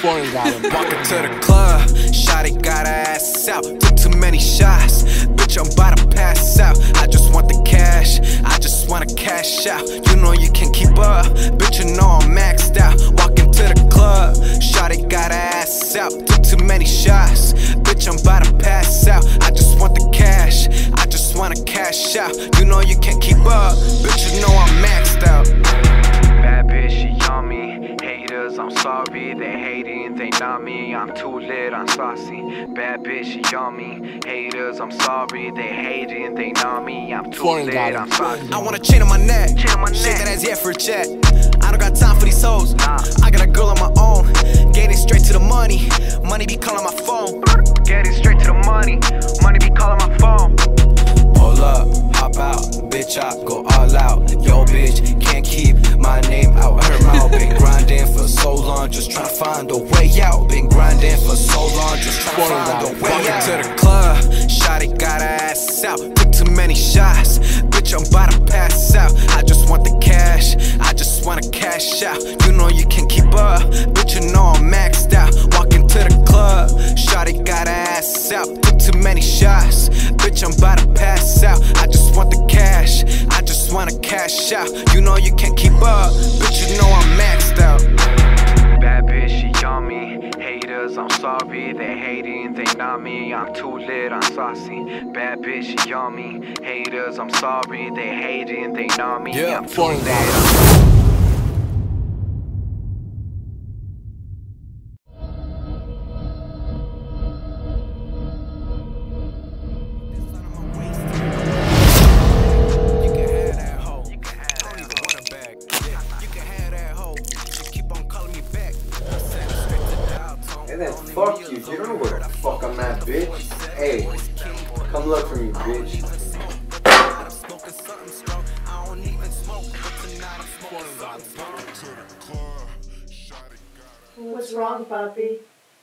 Foreign got him. Walking to the club, shawty got her ass out. Took too many shots, bitch, I'm about to pass out. I just want the cash, I just wanna cash out. You know you can't keep up, bitch, you know I'm maxed out. Walking to the club, shawty got her ass out. Took too many shots, bitch, I'm about to pass out. I just want the cash, I just wanna cash out. You know you can't keep up, bitch, you know I'm maxed out. Bad bitch, she on me. Haters, I'm sorry, they hating, they not me. I'm too lit, I'm saucy. Bad bitch, she on me. Haters, I'm sorry, they hating, they not me. I'm too lit, I'm saucy. I want a chain on my neck, shake that ass, yeah, for a check. I don't got time for these hoes, I got a girl on my own. Getting straight to the money, money be calling my phone. Getting straight to the money, money be calling my phone. Pull up, hop out, bitch, I go all out. Yo, bitch, can't keep my name out her mouth. Been grinding for so long, just tryna find a way out. Been grinding for so long, just tryna find a way out. Walking to the club, shawty got her ass out. Took too many shots, bitch, I'm about to pass out. I just want the cash, I just wanna cash out. You know you can't keep up, bitch, you know I'm maxed out. Walking to the club, shawty got her ass out. Took too many shots, bitch, I'm about to pass out. I just want the cash, I just wanna cash out. You know you can't keep up, bitch, you know I'm maxed out. Bad bitch, she on me. Haters, I'm sorry, they hating, they not me. I'm too lit, I'm saucy. Bad bitch, she on me. Haters, I'm sorry, they hating, they not me. I'm too lit. And then fuck you, you don't know where the fuck I'm at, bitch. Hey, come look for me, bitch. What's wrong, Papi?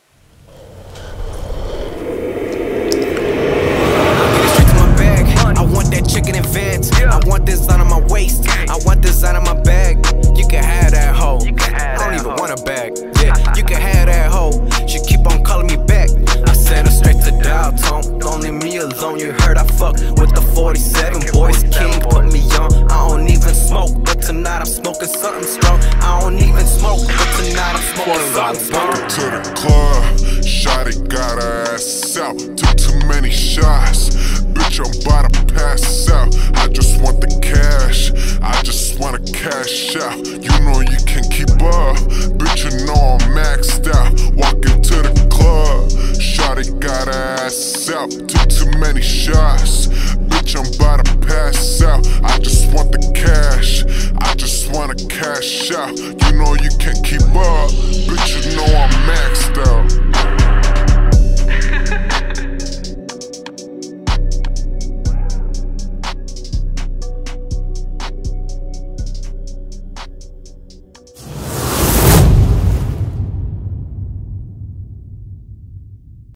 I want that chicken in Vans. I want this on my waist. I want this on my bag. You can have that hoe. I don't even want a bag. Yeah, you can have that hoe. She keep on calling me back. I sent her straight to dial tone. Don't leave me alone. You heard I fuck with the 47 boys. King put me on. I don't even smoke, but tonight I'm smoking something strong. I don't even smoke, but tonight I'm smoking something strong. Walking to the club, shawty got her ass out. Took too many shots, bitch, I'm about to pass out. I just want the cash, I just wanna cash out. You know you can't keep up, bitch, you know I'm maxed out. Walking to the club, shawty got her ass out. Took too many shots, bitch, I'm about to pass out. I just want the cash, I just wanna cash out. You know you can't keep up, bitch, you know I'm maxed out.